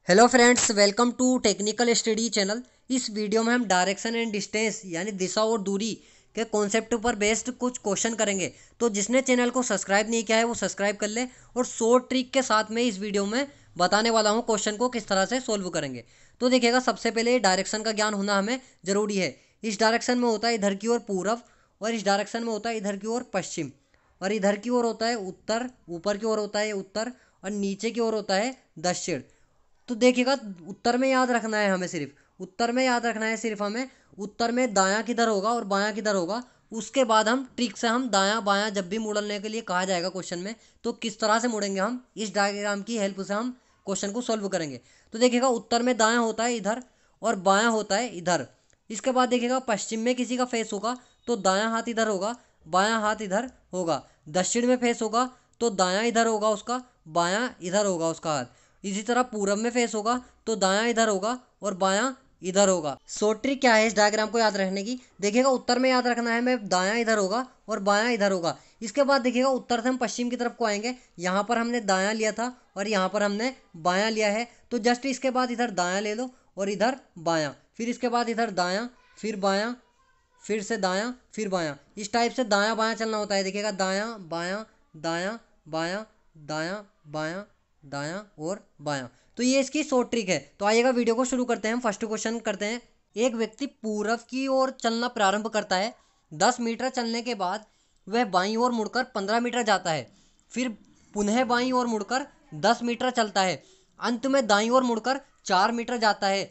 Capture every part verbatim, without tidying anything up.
Hello friends, welcome to technical study channel. इस video में हम डायरेक्शन एंड डिस्टेंस यानी दिशा और दूरी के कॉन्सेप्ट पर बेस्ड कुछ क्वेश्चन करेंगे। तो जिसने चैनल को सब्सक्राइब नहीं किया है वो सब्सक्राइब कर ले और शॉर्ट ट्रिक के साथ में इस वीडियो में बताने वाला हूँ क्वेश्चन को किस तरह से सोल्व करेंगे। तो देखिएगा, सबसे पहले डायरेक्शन का ज्ञान होना हमें ज़रूरी है। इस डायरेक्शन में होता है इधर की ओर पूर्व, और इस डायरेक्शन में होता है इधर की ओर पश्चिम, और इधर की ओर होता है उत्तर, ऊपर की ओर होता है उत्तर, और नीचे की ओर होता है दक्षिण। तो देखिएगा, उत्तर में याद रखना है हमें, सिर्फ उत्तर में याद रखना है सिर्फ हमें उत्तर में दायां किधर होगा और बायां किधर होगा। उसके बाद हम ट्रिक से हम दायां बायां जब भी मुड़ने के लिए कहा जाएगा क्वेश्चन में, तो किस तरह से मुड़ेंगे हम, इस डायग्राम की हेल्प से हम क्वेश्चन को सॉल्व करेंगे। तो देखिएगा, उत्तर में दायां होता है इधर और बायां होता है इधर। इसके बाद देखिएगा, पश्चिम में किसी का फेस होगा तो दायां हाथ इधर होगा, बायां हाथ इधर होगा। दक्षिण में फेस होगा तो दायां इधर होगा उसका, बायां इधर होगा उसका हाथ। इसी तरह पूरब में फेस होगा तो दायां इधर होगा और बायां इधर होगा। शॉर्ट ट्रिक क्या है इस डायग्राम को याद रखने की? देखिएगा, उत्तर में याद रखना है मैं दायां इधर होगा और बायां इधर होगा। इसके बाद देखिएगा, उत्तर से हम पश्चिम की तरफ को आएंगे। यहाँ पर हमने दायां लिया था और यहाँ पर हमने बायां लिया है, तो जस्ट इसके बाद इधर दायां ले लो और इधर बायां, फिर इसके बाद इधर दायां, फिर बायां, फिर से दायां, फिर बायां। इस टाइप से दायां बायां चलना होता है। देखिएगा, दायां बायां, दायां बायां, दायां बायां, दायां और बायां। तो ये इसकी शॉर्ट ट्रिक है। तो आइएगा, वीडियो को शुरू करते हैं। हम फर्स्ट क्वेश्चन करते हैं। एक व्यक्ति पूरब की ओर चलना प्रारंभ करता है। दस मीटर चलने के बाद वह बाईं ओर मुड़कर पंद्रह मीटर जाता है, फिर पुनः बाईं ओर मुड़कर दस मीटर चलता है, अंत में दाईं ओर मुड़कर चार मीटर जाता है।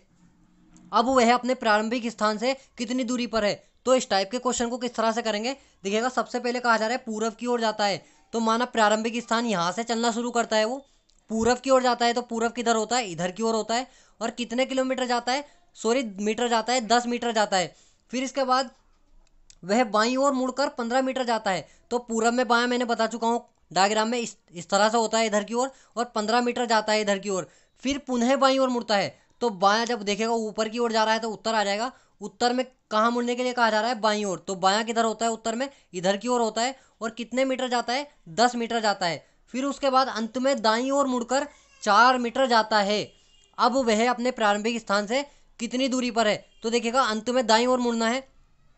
अब वह अपने प्रारंभिक स्थान से कितनी दूरी पर है? तो इस टाइप के क्वेश्चन को किस तरह से करेंगे? देखिएगा, सबसे पहले कहा जा रहा है पूरब की ओर जाता है, तो माना प्रारंभिक स्थान यहाँ से चलना शुरू करता है, वो पूरब की ओर जाता है। तो पूरब किधर होता है? इधर की ओर होता है। और कितने किलोमीटर जाता है? सॉरी, मीटर जाता है, दस मीटर जाता है। फिर इसके बाद वह बाईं ओर मुड़कर पंद्रह मीटर जाता है। तो पूरब में बायां मैंने बता चुका हूँ डायग्राम में, इस इस तरह से होता है इधर की ओर, और पंद्रह मीटर जाता है इधर की ओर। फिर पुनः बाईं ओर मुड़ता है, तो बायां जब देखेगा ऊपर की ओर जा रहा है तो उत्तर आ जाएगा। उत्तर में कहाँ मुड़ने के लिए कहा जा रहा है? बाईं ओर। तो बायां किधर होता है? उत्तर में इधर की ओर होता है। और कितने मीटर जाता है? दस मीटर जाता है। फिर उसके बाद अंत में दाईं ओर मुड़कर चार मीटर जाता है। अब वह अपने प्रारंभिक स्थान से कितनी दूरी पर है? तो देखिएगा, अंत में दाईं ओर मुड़ना है,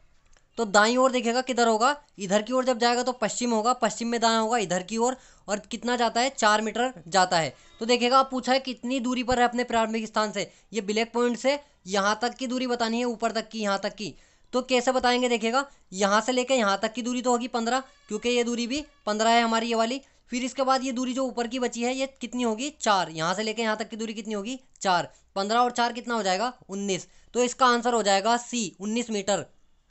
तो दाईं ओर देखिएगा किधर होगा? इधर की ओर जब जाएगा तो पश्चिम होगा, पश्चिम में दायां होगा इधर की ओर, और कितना जाता है? चार मीटर जाता है। तो देखिएगा, आप पूछा है कितनी दूरी पर है अपने प्रारंभिक स्थान से। ये ब्लैक पॉइंट से यहाँ तक की दूरी बतानी है, ऊपर तक की, यहाँ तक की। तो कैसे बताएंगे? देखिएगा, यहाँ से लेकर यहाँ तक की दूरी तो होगी पंद्रह, क्योंकि ये दूरी भी पंद्रह है हमारी, ये वाली। फिर इसके बाद ये दूरी जो ऊपर की बची है ये कितनी होगी? चार। यहाँ से लेकर यहाँ तक की दूरी कितनी होगी? चार। पंद्रह और चार कितना हो जाएगा? उन्नीस। तो इसका आंसर हो जाएगा सी, उन्नीस मीटर।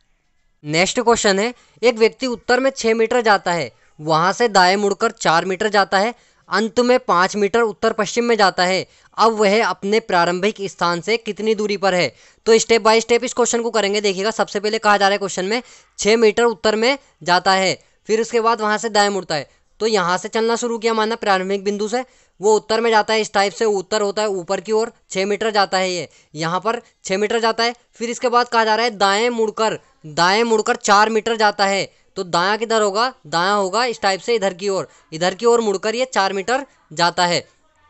नेक्स्ट क्वेश्चन है, एक व्यक्ति उत्तर में छः मीटर जाता है, वहां से दाएं मुड़कर चार मीटर जाता है, अंत में पाँच मीटर उत्तर पश्चिम में जाता है। अब वह अपने प्रारंभिक स्थान से कितनी दूरी पर है? तो स्टेप बाय स्टेप इस क्वेश्चन को करेंगे। देखिएगा, सबसे पहले कहा जा रहा है क्वेश्चन में छः मीटर उत्तर में जाता है, फिर उसके बाद वहां से दाएं मुड़ता है। तो यहाँ से चलना शुरू किया माना प्रारंभिक बिंदु से, वो उत्तर में जाता है। इस टाइप से उत्तर होता है ऊपर की ओर, छः मीटर जाता है ये, यहाँ पर छः मीटर जाता है। फिर इसके बाद कहा जा रहा है दाएं मुड़कर दाएं मुड़कर चार मीटर जाता है। तो दायां किधर होगा? दायां होगा इस टाइप से इधर की ओर, इधर की ओर मुड़कर ये चार मीटर जाता है।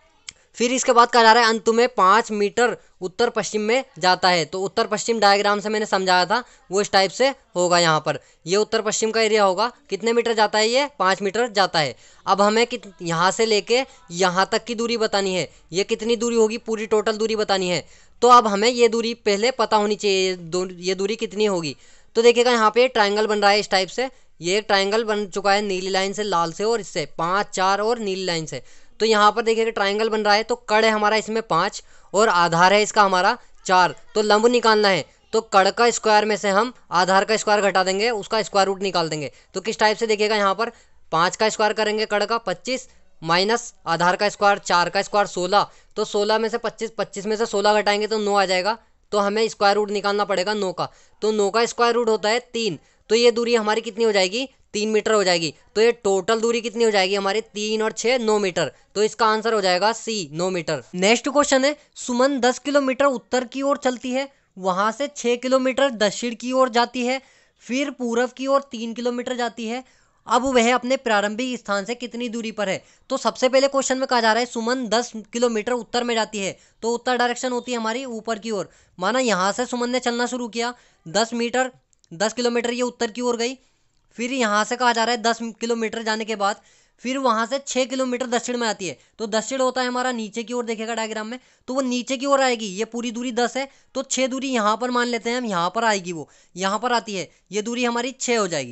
फिर इसके बाद कहा जा रहा है अंत में पाँच मीटर उत्तर पश्चिम में जाता है। तो उत्तर पश्चिम डायग्राम से मैंने समझाया था, वो इस टाइप से होगा। यहाँ पर ये उत्तर पश्चिम का एरिया होगा। कितने मीटर जाता है ये? पाँच मीटर जाता है। अब हमें कित यहाँ से लेके यहाँ तक की दूरी बतानी है। ये कितनी दूरी होगी? पूरी टोटल दूरी बतानी है। तो अब हमें ये दूरी पहले पता होनी चाहिए, ये दूरी कितनी होगी। तो देखिएगा, यहाँ पे ट्राइंगल बन रहा है इस टाइप से। ये एक ट्राइंगल बन चुका है नीली लाइन से, लाल से, और इससे पाँच, चार और नीली लाइन से। तो यहाँ पर देखिएगा ट्राइंगल बन रहा है, तो कड़ है हमारा इसमें पाँच और आधार है इसका हमारा चार। तो लंब निकालना है, तो कड़ का स्क्वायर में से हम आधार का स्क्वायर घटा देंगे, उसका स्क्वायर रूट निकाल देंगे। तो किस टाइप से? देखिएगा, यहाँ पर पाँच का स्क्वायर करेंगे कड़ का पच्चीस, माइनस आधार का स्क्वायर चार का स्क्वायर सोलह। तो सोलह में से पच्चीस, पच्चीस में से सोलह घटाएंगे तो नौ आ जाएगा। तो हमें स्क्वायर रूट निकालना पड़ेगा नौ का। तो नौ का स्क्वायर रूट होता है तीन। तो ये दूरी हमारी कितनी हो जाएगी? तीन मीटर हो जाएगी। तो ये टोटल दूरी कितनी हो जाएगी हमारी? तीन और छः नौ मीटर। तो इसका आंसर हो जाएगा सी, नौ मीटर। नेक्स्ट क्वेश्चन है, सुमन दस किलोमीटर उत्तर की ओर चलती है, वहां से छः किलोमीटर दक्षिण की ओर जाती है, फिर पूरब की ओर तीन किलोमीटर जाती है। अब वह अपने प्रारंभिक स्थान से कितनी दूरी पर है। तो सबसे पहले क्वेश्चन में कहा जा रहा है सुमन दस किलोमीटर उत्तर में जाती है, तो उत्तर डायरेक्शन होती है हमारी ऊपर की ओर। माना यहाँ से सुमन ने चलना शुरू किया, दस मीटर दस किलोमीटर ये उत्तर की ओर गई। फिर यहाँ से कहा जा रहा है दस किलोमीटर जाने के बाद फिर वहाँ से छः किलोमीटर दक्षिण में आती है। तो दक्षिण होता है हमारा नीचे की ओर, देखेगा डायग्राम में, तो वो नीचे की ओर आएगी। ये पूरी दूरी दस है, तो छः दूरी यहाँ पर मान लेते हैं हम, यहाँ पर आएगी, वो यहाँ पर आती है, ये दूरी हमारी छः हो जाएगी।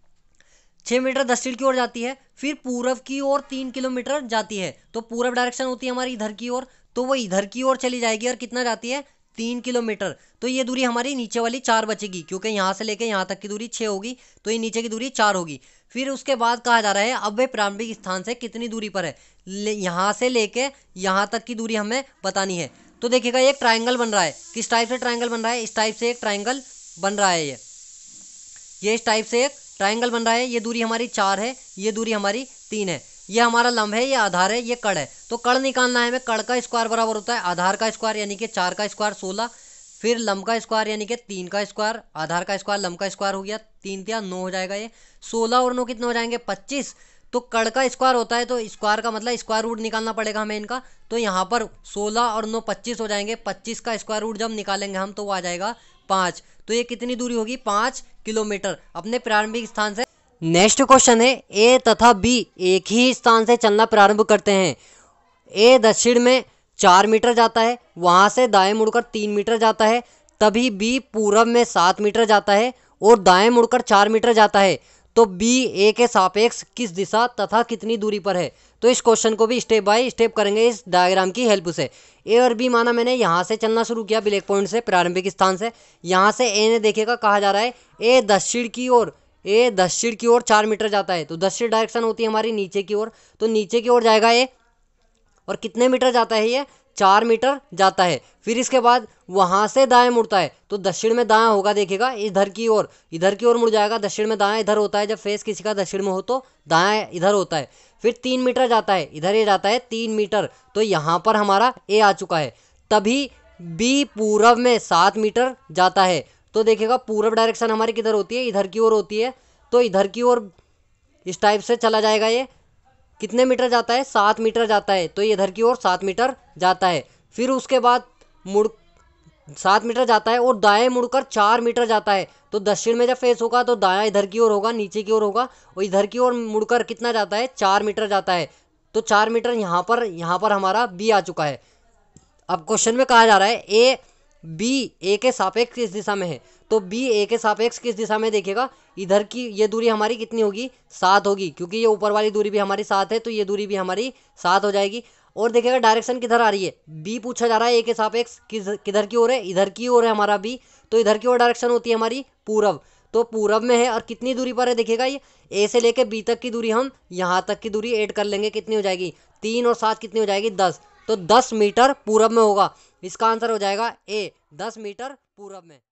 छः मीटर दक्षिण की ओर जाती है, फिर पूर्व की ओर तीन किलोमीटर जाती है। तो पूर्व डायरेक्शन होती है हमारी इधर की ओर, तो वो इधर की ओर चली जाएगी और कितना जाती है, तीन किलोमीटर। तो ये दूरी हमारी नीचे वाली चार बचेगी, क्योंकि यहाँ से लेके यहाँ तक की दूरी छः होगी, तो ये नीचे की दूरी चार होगी। फिर उसके बाद कहा जा रहा है अब वे प्रारंभिक स्थान से कितनी दूरी पर है। ले, यहाँ से लेके यहाँ तक की दूरी हमें बतानी है। तो देखिएगा एक ट्राइंगल बन रहा है, किस टाइप से ट्राइंगल बन रहा है, इस टाइप से एक ट्राइंगल बन रहा है। ये ये इस टाइप से एक ट्राइंगल बन रहा है। ये दूरी हमारी चार है, ये दूरी हमारी तीन है, ये हमारा लंब है, ये आधार है, ये कड़ है। तो कड़ निकालना है हमें। कड़ का स्क्वायर बराबर होता है आधार का स्क्वायर यानी कि चार का स्क्वायर सोलह, फिर लंब का स्क्वायर यानी कि तीन का स्क्वायर, आधार का स्क्वायर लंब का स्क्वायर हो गया, तीन तिया नौ हो जाएगा। ये सोलह और नौ कितने हो जाएंगे, पच्चीस। तो कड़ का स्क्वायर होता है, तो स्क्वायर का मतलब स्क्वायर रूट निकालना पड़ेगा हमें इनका। तो यहाँ पर सोलह और नौ पच्चीस हो जाएंगे। पच्चीस का स्क्वायर रूट जब निकालेंगे हम तो वो आ जाएगा पाँच। तो ये कितनी दूरी होगी, पाँच किलोमीटर अपने प्रारंभिक स्थान से। नेक्स्ट क्वेश्चन है ए तथा बी एक ही स्थान से चलना प्रारंभ करते हैं। ए दक्षिण में चार मीटर जाता है, वहाँ से दाएं मुड़कर तीन मीटर जाता है। तभी बी पूर्व में सात मीटर जाता है और दाएं मुड़कर चार मीटर जाता है। तो बी ए के सापेक्ष किस दिशा तथा कितनी दूरी पर है। तो इस क्वेश्चन को भी स्टेप बाय स्टेप करेंगे इस डायग्राम की हेल्प से। ए और बी माना मैंने यहाँ से चलना शुरू किया ब्लैक पॉइंट से, प्रारंभिक स्थान से। यहाँ से ए ने देखेगा, कहा जा रहा है ए दक्षिण की ओर, ए दक्षिण की ओर चार मीटर जाता है। तो दक्षिण डायरेक्शन होती है हमारी नीचे की ओर, तो नीचे की ओर जाएगा ए, और कितने मीटर जाता है ये, चार मीटर जाता है। फिर इसके बाद वहाँ से दाएं मुड़ता है, तो दक्षिण में दाएं होगा, देखेगा इधर की ओर, इधर की ओर मुड़ जाएगा। दक्षिण में दाएं इधर होता है, जब फेस किसी का दक्षिण में हो तो दाएं इधर होता है। फिर तीन मीटर जाता है, इधर ये जाता है तीन मीटर। तो यहाँ पर हमारा ए आ चुका है। तभी बी पूर्व में सात मीटर जाता है। तो देखेगा पूर्व डायरेक्शन हमारी किधर होती है, इधर की ओर होती है। तो इधर की ओर इस टाइप से चला जाएगा। ये कितने मीटर जाता है, सात मीटर जाता है। तो ये इधर की ओर सात मीटर जाता है। फिर उसके बाद मुड़ सात मीटर जाता है और दाएं मुड़कर चार मीटर जाता है। तो दक्षिण में जब फेस होगा तो दायां इधर की ओर होगा, नीचे की ओर होगा, और इधर की ओर मुड़कर कितना जाता है, चार मीटर जाता है। तो चार मीटर यहाँ पर यहाँ पर हमारा बी आ चुका है। अब क्वेश्चन में कहा जा रहा है ए बी ए के सापेक्ष किस दिशा में है। तो बी ए के सापेक्ष किस दिशा में, देखेगा इधर की ये दूरी हमारी कितनी होगी, सात होगी, क्योंकि ये ऊपर वाली दूरी भी हमारी सात है, तो ये दूरी भी हमारी सात हो जाएगी। और देखेगा डायरेक्शन किधर आ रही है, बी पूछा जा रहा है ए के सापेक्ष किस किधर की ओर है, इधर की ओर है हमारा बी। तो इधर की ओर डायरेक्शन होती है हमारी पूर्व, तो पूर्व में है। और कितनी दूरी पर है, देखेगा ये ए से लेके बी तक की दूरी हम यहाँ तक की दूरी ऐड कर लेंगे, कितनी हो जाएगी, तीन और सात कितनी हो जाएगी, दस। तो दस मीटर पूर्व में होगा। इसका आंसर हो जाएगा ए, दस मीटर पूर्व में।